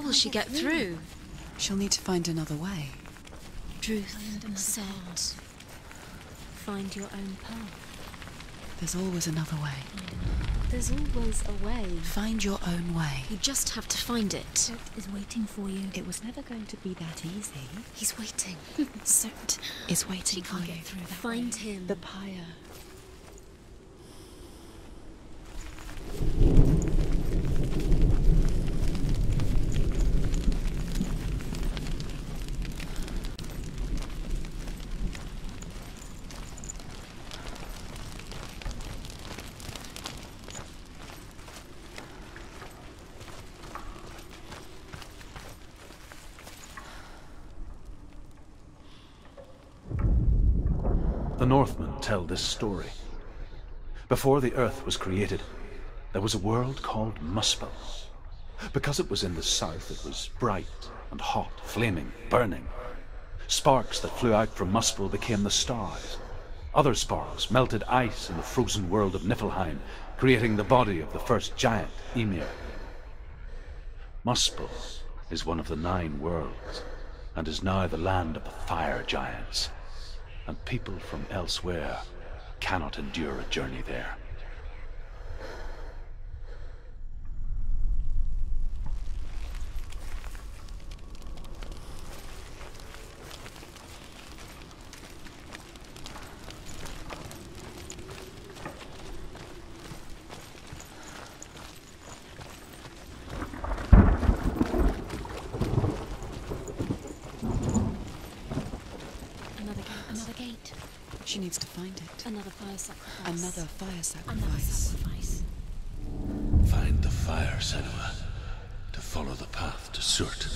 will she get through? She'll need to find another way. Druth said, find your own path. There's always another way. There's always a way. Find your own way. You just have to find it. Cert is waiting for you. It was never going to be that easy. He's waiting. Cert is waiting for you. Get through that Find way. him. The pyre. The Northmen tell this story. Before the earth was created, there was a world called Muspel. Because it was in the south, it was bright and hot, flaming, burning. Sparks that flew out from Muspel became the stars. Other sparks melted ice in the frozen world of Niflheim, creating the body of the first giant, Ymir. Muspel is one of the 9 worlds, and is now the land of the fire giants. And people from elsewhere cannot endure a journey there. She needs to find it. Another fire sacrifice. Another fire Another sacrifice. sacrifice. Find the fire, Senua, to follow the path to Surt.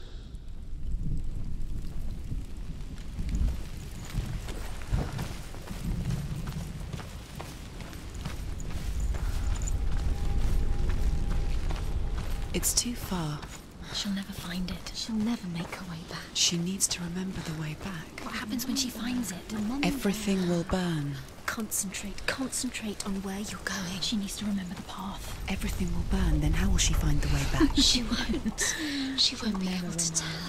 It's too far. She'll never find it. She'll never make her way back. She needs to remember the way back. What happens when she finds it? Everything will burn. Concentrate on where you're going. She needs to remember the path. Everything will burn, then how will she find the way back? She won't. She won't be able to tell.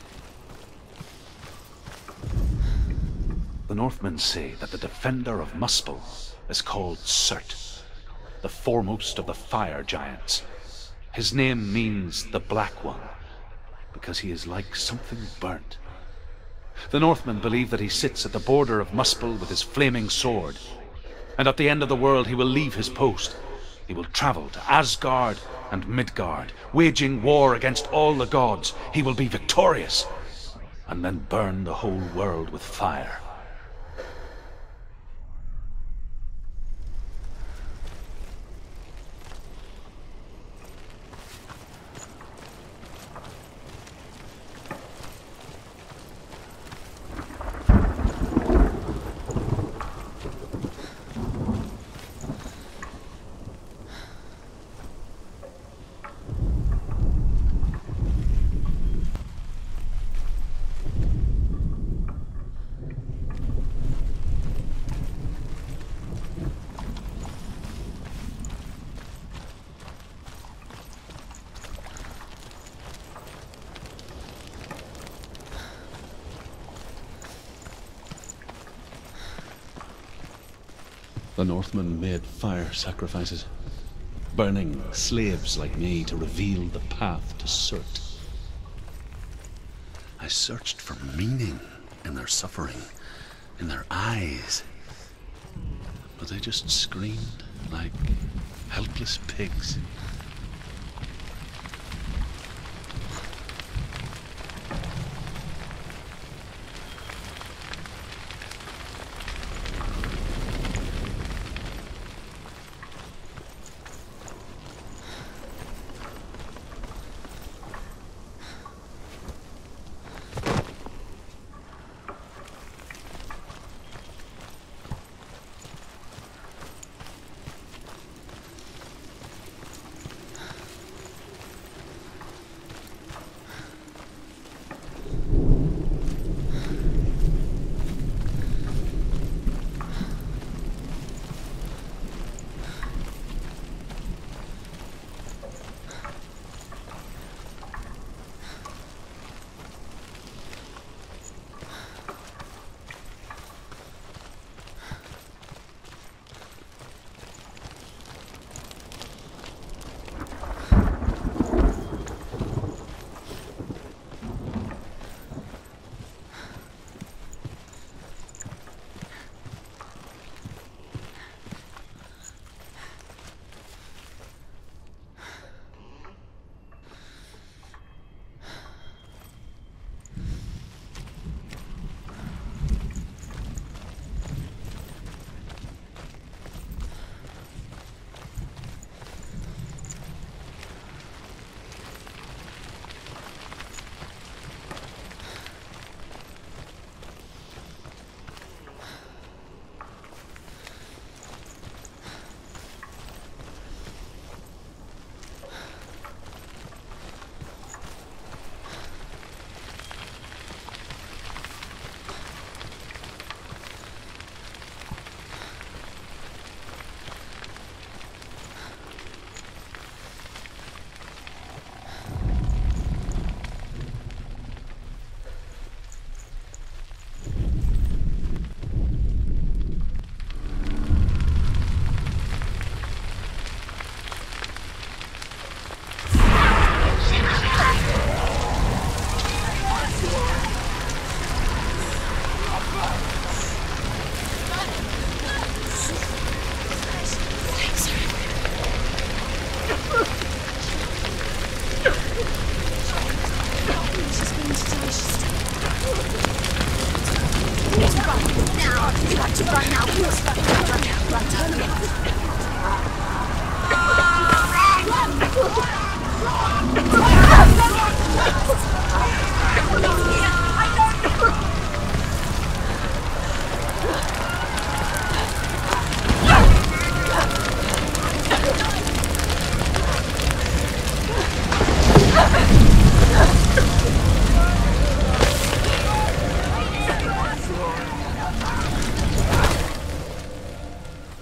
The Northmen say that the defender of Muspel is called Surt, the foremost of the fire giants. His name means the Black One, because he is like something burnt. The Northmen believe that he sits at the border of Muspel with his flaming sword, and at the end of the world he will leave his post. He will travel to Asgard and Midgard, waging war against all the gods. He will be victorious, and then burn the whole world with fire. The Northmen made fire sacrifices, burning slaves like me to reveal the path to Surt. I searched for meaning in their suffering, in their eyes, but they just screamed like helpless pigs.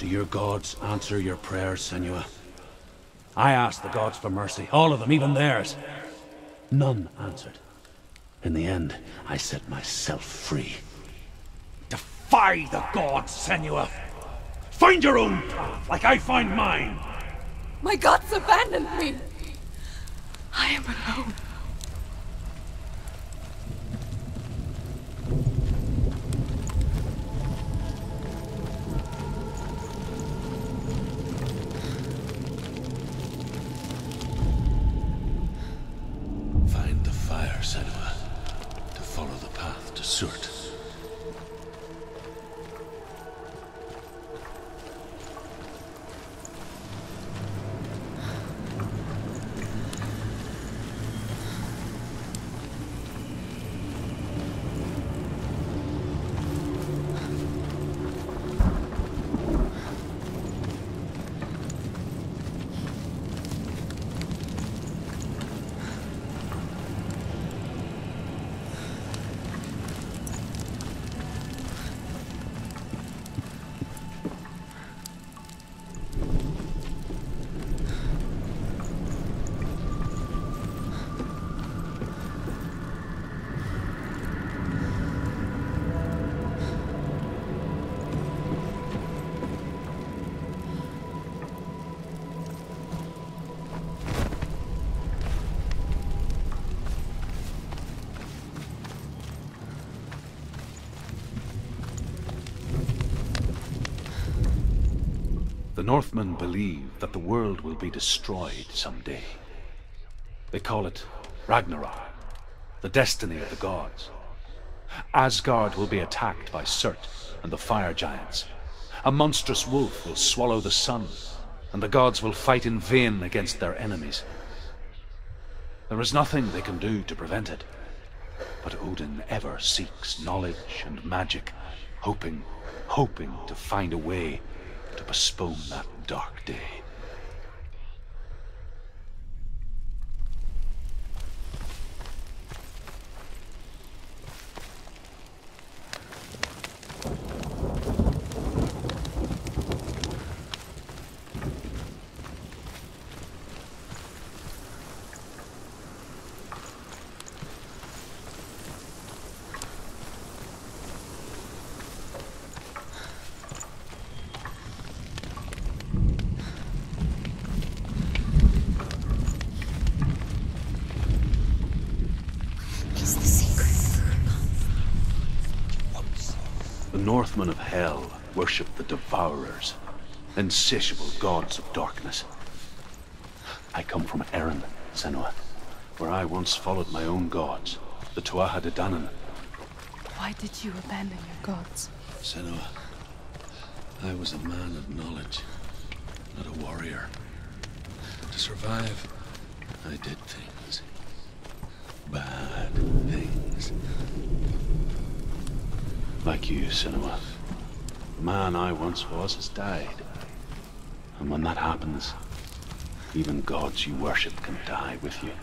Do your gods answer your prayers, Senua? I asked the gods for mercy, all of them, even theirs. None answered. In the end, I set myself free. Defy the gods, Senua! Find your own path, like I find mine! My gods abandoned me! I am alone. Find the fire, Senua, to follow the path to Surt. The Northmen believe that the world will be destroyed someday. They call it Ragnarok, the destiny of the gods. Asgard will be attacked by Surt and the fire giants. A monstrous wolf will swallow the sun, and the gods will fight in vain against their enemies. There is nothing they can do to prevent it, but Odin ever seeks knowledge and magic, hoping to find a way to postpone that dark day. The Northmen of Hell worship the Devourers, insatiable gods of darkness. I come from Erin, Senua, where I once followed my own gods, the Tuatha De Danann. Why did you abandon your gods? Senua, I was a man of knowledge, not a warrior. To survive, I did things. Bad things. Like you, Senua. The man I once was has died. And when that happens, even gods you worship can die with you.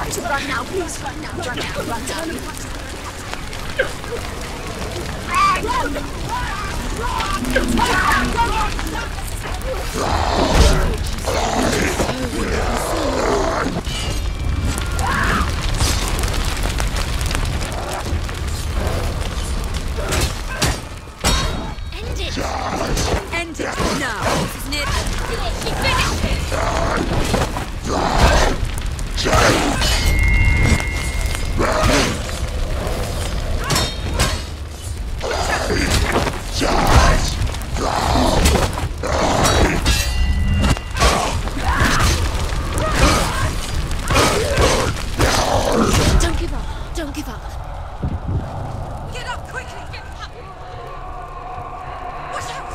got to run now, please run now, run now, run now. End it! End it now, isn't it? Finish it! Don't give up, don't give up. Get up quickly! Get up! Watch out!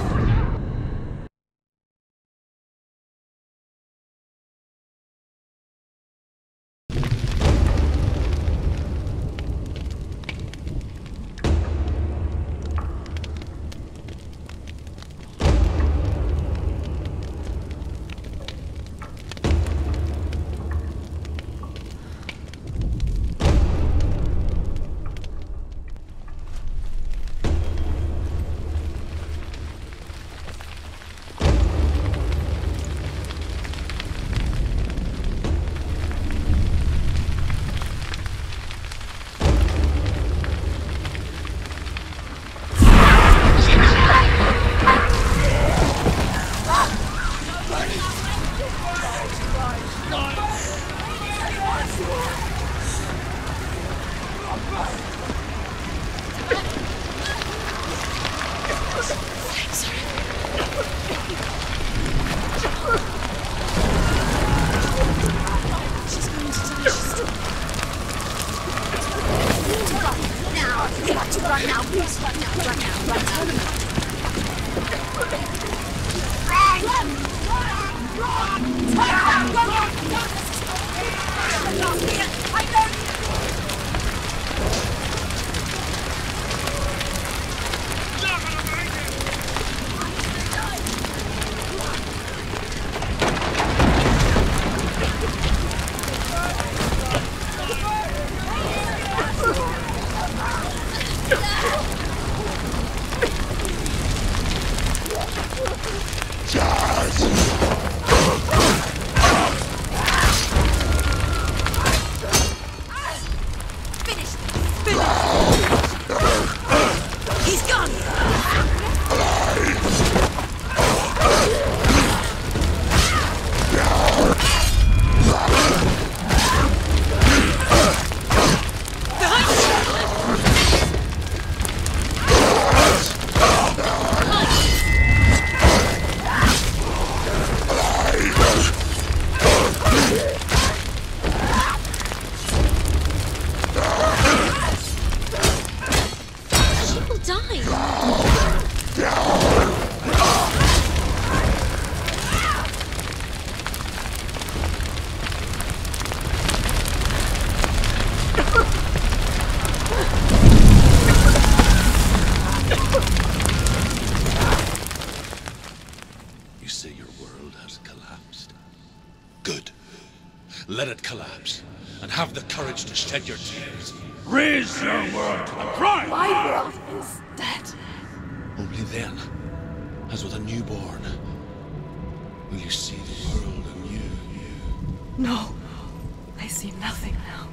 Run now, please run now, run now, run now. You say your world has collapsed. Good. Let it collapse, and have the courage to shed your tears. Raise your world to the prime! My world is dead. Only then, as with a newborn, will you see the world anew. No, I see nothing now.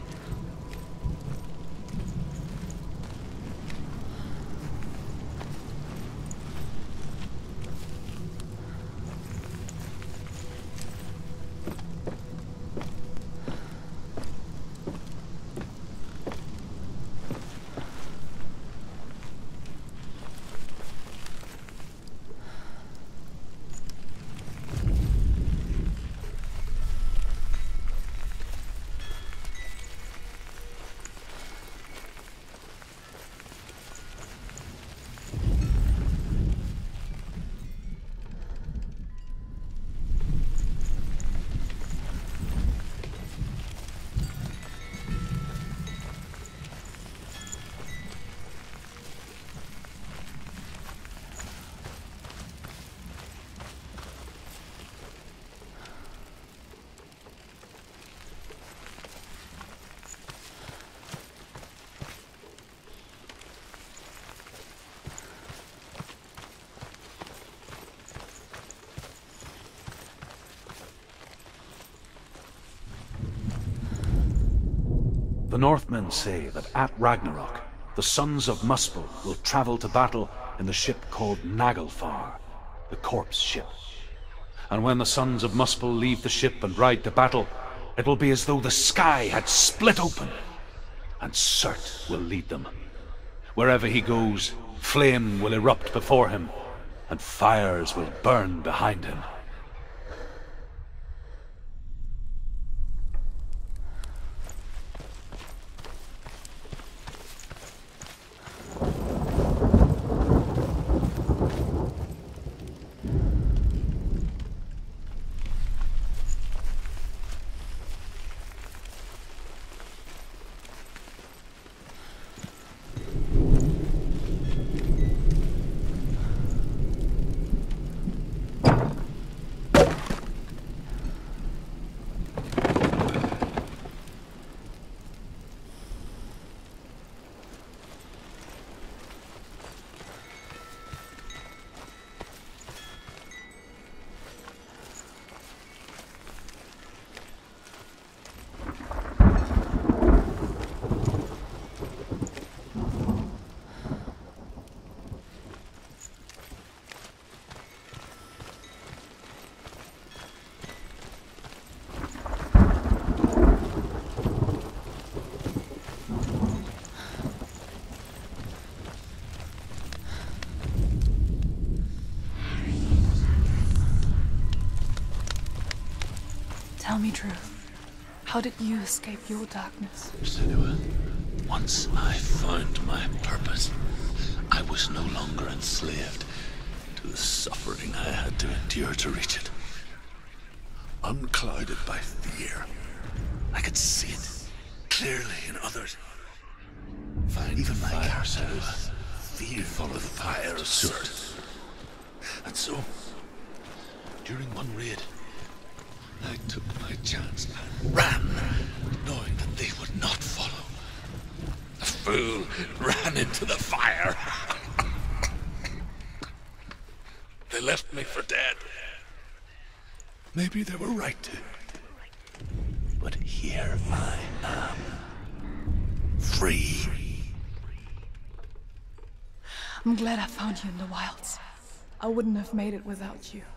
The Northmen say that at Ragnarok, the sons of Muspel will travel to battle in the ship called Naglfar, the corpse ship. And when the sons of Muspel leave the ship and ride to battle, it will be as though the sky had split open, and Surt will lead them. Wherever he goes, flame will erupt before him, and fires will burn behind him. Tell me true. How did you escape your darkness? Senua, once I found my purpose, I was no longer enslaved to the suffering I had to endure to reach it. Unclouded by fear, I could see it clearly in others. Find even my Senua, fearful of the fire of Surt. And so, during one raid, I took my chance and ran, knowing that they would not follow. The fool ran into the fire. They left me for dead. Maybe they were right to. But here I am. Free. I'm glad I found you in the wilds. I wouldn't have made it without you.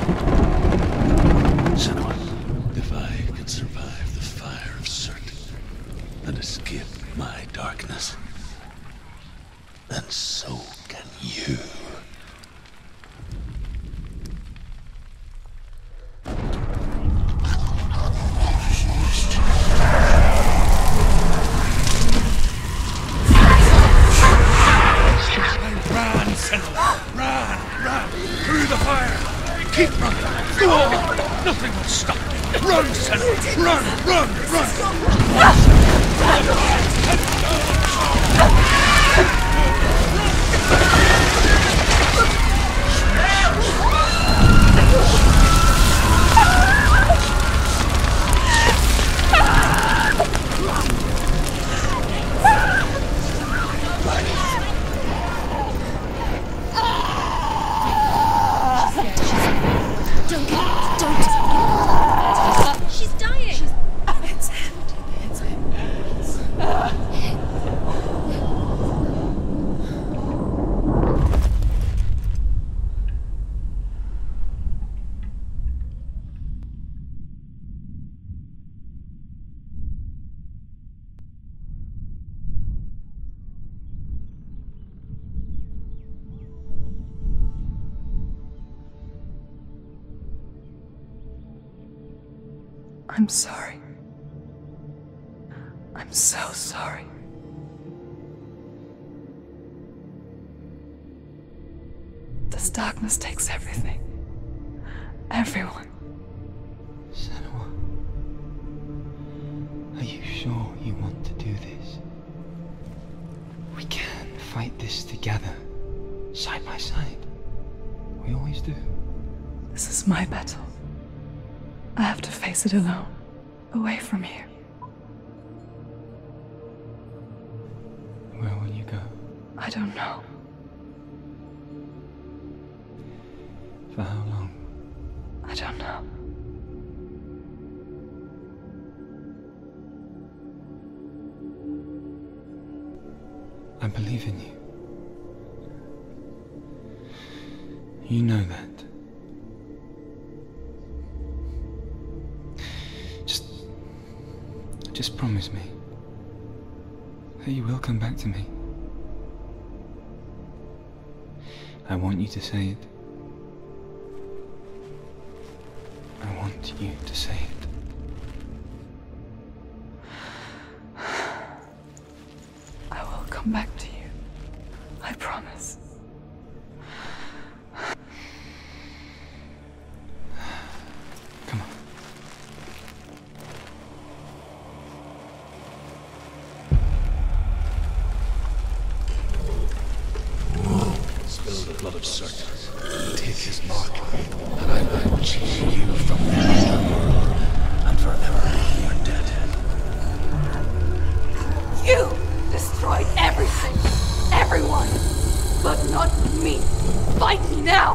Senua. If I can survive the fire of Surt and escape my darkness, then so can you. Run, Senua! Run! Through the fire! Keep running! Go on! Nothing will stop you! Run, Senua! Run! Don't give up. Don't. She's dying. It's him. It's him. I'm sorry. I'm so sorry. This darkness takes everything. Everyone. Senua, are you sure you want to do this? We can fight this together, side by side. We always do. This is my battle. I have to face it alone, away from here. Where will you go? I don't know. For how long? I don't know. I believe in you. You know that. Just promise me that you will come back to me. I want you to say it. I want you to say it. I will come back to you. I promise. Come on. Spill the blood of Surt. Take his mark, and I will change you from the underworld, and forever you are dead. You destroyed everything, everyone, but not me. Fight me now.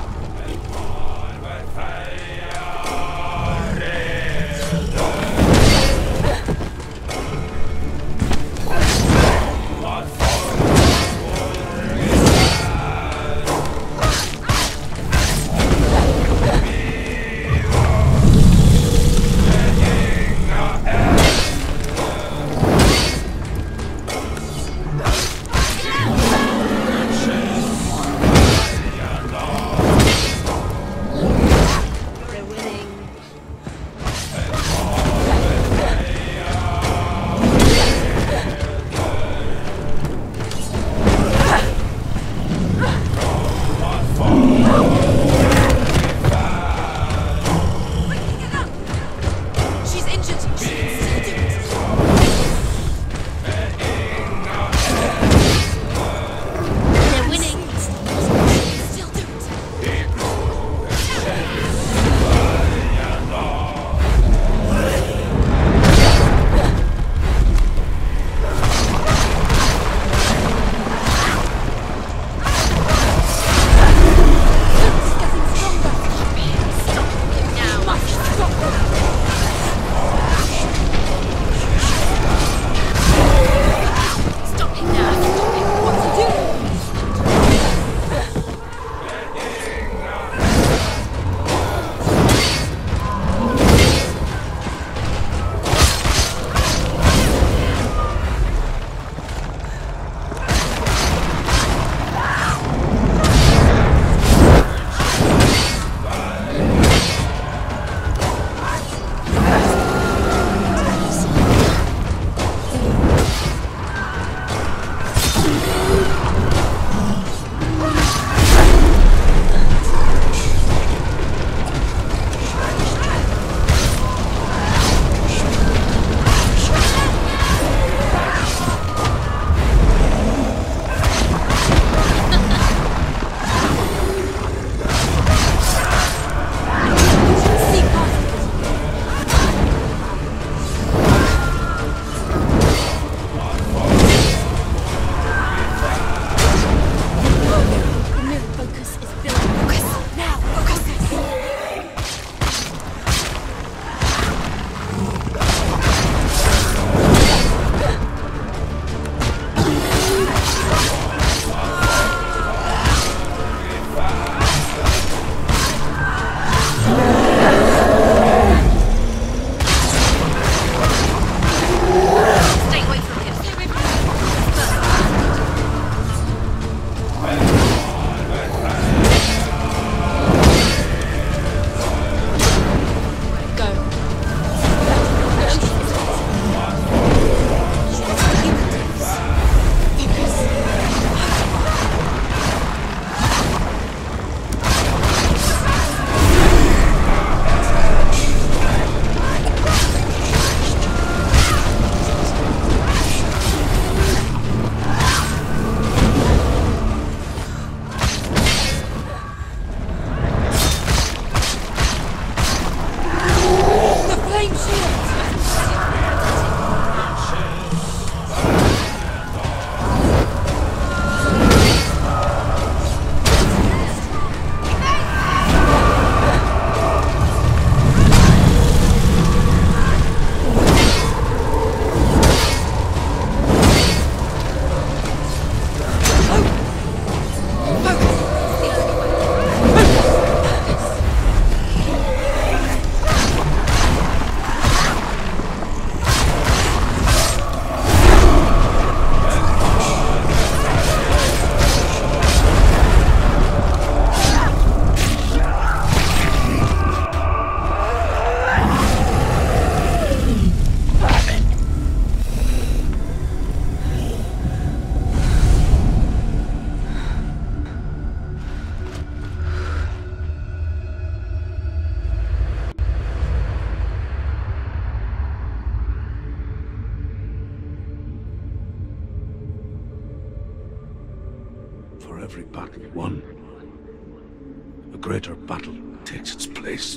every battle won, a greater battle takes its place.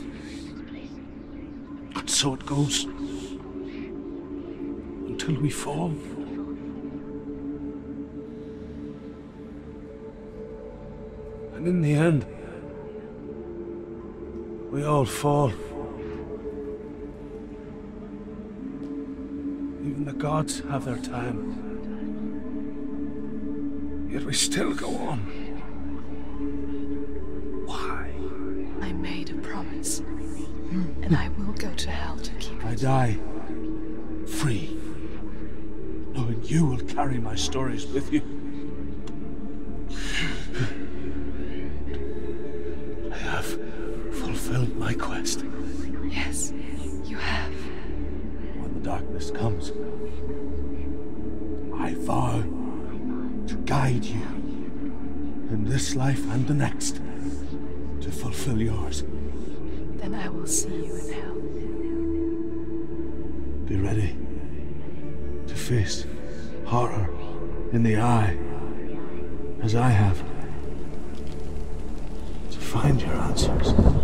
And so it goes. Until we fall. And in the end, we all fall. Even the gods have their time. Yet we still go on. Why? I made a promise, and I will go to hell to keep it. I die free, knowing you will carry my stories with you. I have fulfilled my quest. Yes, you have. When the darkness comes, I vow to guide you in this life and the next to fulfill yours. Then I will see you in hell. Be ready to face horror in the eye, as I have, to find your answers.